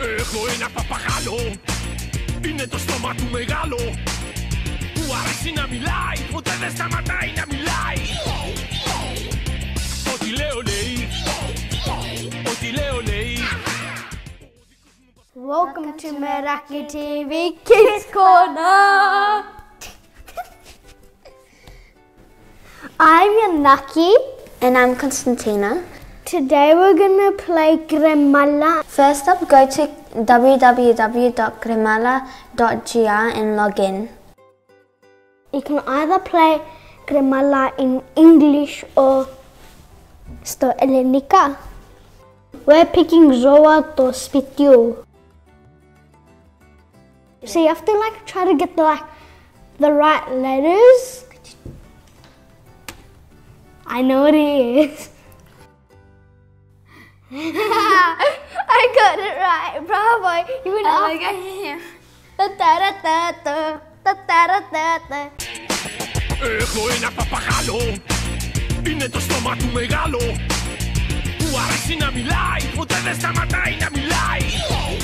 Έχω ένα παπαγάλο, είναι το στόμα του μεγάλο. Του αρέσει να μιλάει, ποτέ δεν σταματάει να μιλάει. Ό,τι λέω λέει, ό,τι λέω λέει. Welcome to Meraki TV Kids Corner. I'm Yiannaki. And I'm Konstantina. Today we're going to play KREMALA. First up, go to www.KREMALA.GR and log in. You can either play KREMALA in English or στο Ελληνικά. We're picking ζώα το σπιτιού. So you have to try to get the right letters. I know what it is. I got it right, bravo! You went off. Έχω ένα παπαγάλο, είναι το στόμα του μεγάλο. Του αρέσει να μιλάει, ποτέ δεν σταματάει να μιλάει.